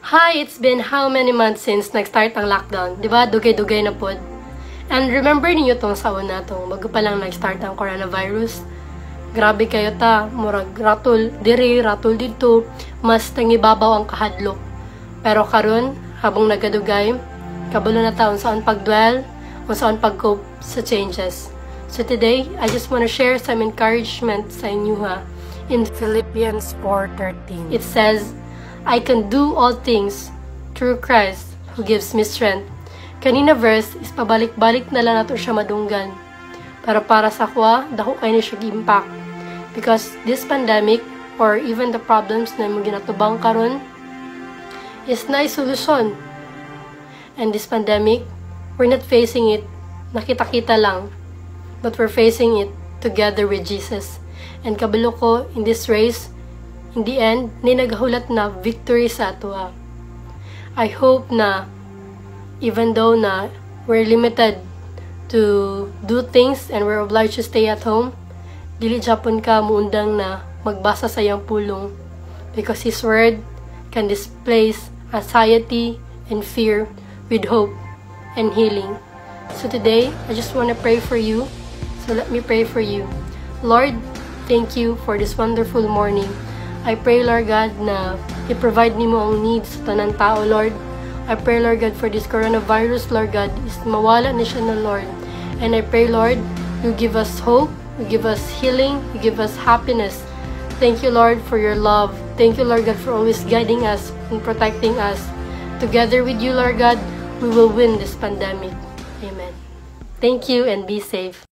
Hi, it's been how many months since nag-start ang lockdown? Diba? Dugay-dugay na pod. And remember niyo tong sa una tong bago pa lang nag-start ang coronavirus. Grabe kayo ta, murag ratol diri, ratol dito, mas nangibabaw ang kahadlok. Pero karon, habang nagadugay, kabalo na taon saan pag-dwell, o saan pag-cope sa changes. So today, I just want to share some encouragement sa inyo ha. In Philippians 4:13, it says, I can do all things through Christ who gives me strength. Kanina verse is pabalik-balik na lang nato siya madunggan. Pero para sa kwa, dako kayo siya impact. Because this pandemic, or even the problems na mo ginatubang karon, is na solusyon. And this pandemic, we're not facing it, nakita-kita lang, but we're facing it together with Jesus. And kabalo ko, in this race, in the end, ni naghulat na victory sa ato. I hope na, even though na we're limited to do things and we're obliged to stay at home, dili Japon ka muundang na magbasa sa iyang pulong. Because His Word can displace anxiety and fear with hope and healing. So today, I just want to pray for you. So let me pray for you. Lord, thank you for this wonderful morning. I pray, Lord God, na i-provide nimo ang needs sa tanang tao, Lord. I pray, Lord God, for this coronavirus, Lord God, is mawala na siya na, Lord. And I pray, Lord, you give us hope, you give us healing, you give us happiness. Thank you, Lord, for your love. Thank you, Lord God, for always guiding us and protecting us. Together with you, Lord God, we will win this pandemic. Amen. Thank you and be safe.